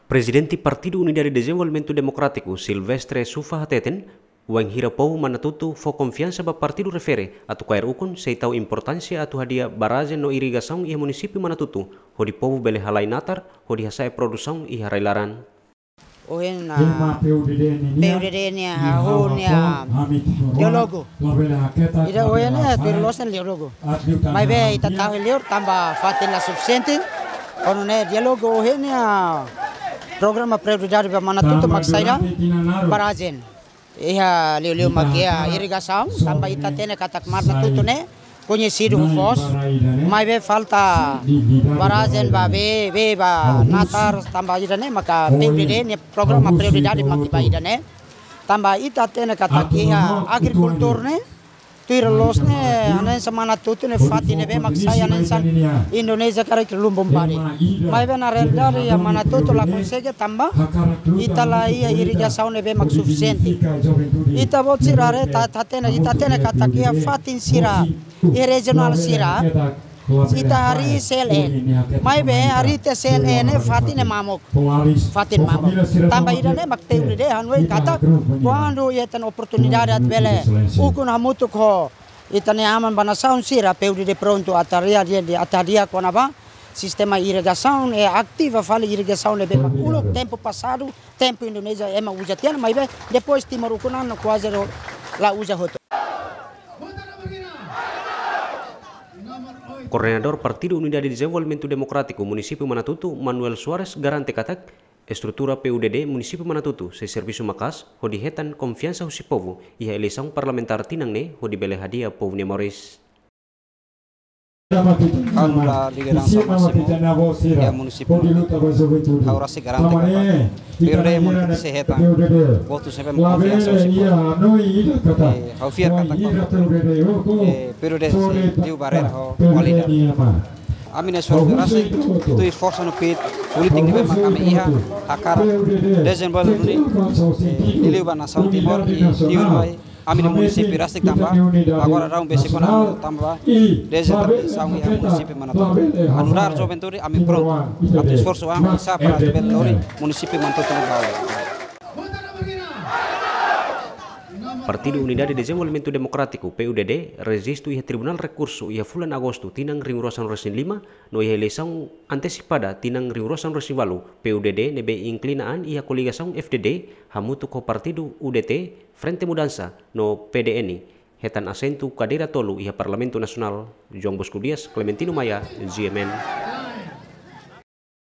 Presidente Partido Unidade de Desenvolvimento Democrático Silvestre Sufa Hateten uang hira pou manatutu fo confiança ba partido refere atu kair ukon seitau importância atu hadia baraje no irigação e município manatutu hodi povo bele halai natar hodi hasai produção e harailaran. Ohen PUDD ni ahonia dialogo ida ohen perlosan dialogo mai be ita tahu liur tambah fatin la suficiente onone dialogo ohen ya programa prioridade ba manatutu maksaira barajen iha liu magia irigação tambah ita tene katak manatutu ne conhecido fos mai be falta barajen ba be ba natar tambah idane maka PUDD ni programa prioridade makiba idane tambah ita tene katak iha agrikultur ne tuir los ne anen semana tutu ne fati ne be maksaya anen san Indonesia kare lumbum pari mai be na rendari ya mana tutu la konsege tambah ita la ia irigação ne be mak suficiente ita bot sirare ita tene katak ia fatin sira e regional sira ita hari CLN mai be hari te CLN fatin mamok tambah idane mak PUDD hanwe kata quando yetan oportunidade at bele ukun hamutuk ho itane aman banasaun sira PUDD pronto ataria konaba sistema irigação é ativa fala irigação lebe makulo tempo passado tempo Indonesia ema ujatian mai be depois timor ukunan quase la uja hoto. Coordenador Partido Unidade de Desenvolvimento Democrático Município Manatutu Manuel Suarez garante katak estrutura PUDD Município Manatutu se serviço makas hodi hetan confiança husi povo e a eleição parlamentar tinang ne hodi bele hadia povo ne Maurice. La lideranza máximo ya municipio ahora se garante PUDD mun se heta voto se vemos confianza fier kata PUDD se diu barera ho qualidad amine suara rasa tu força no pit politik ni memang kami iha akar desenvolve ni diliu nação timor diu noi amine município rastik tambah agora raum besi kona tambah desenvolveção e município Manatutu anular joventuri ami pronto atu esforço am isa para desenvolver município Manatutu no Partido Unidade de Desenvolvimento Democrático PUDD resistu ia Tribunal Recurso ia bulan Agosto tinang ringurosan resin 5 no ia eleição antecipada tinang ringurosan resin walu PUDD nebe inclinaan ia coligação FDD hamutu ko Partido UDT Frente Mudança no PDN hetan asentu kadera tolu ia Parlamento Nasional João Bosco Dias Clementino Maya GMN.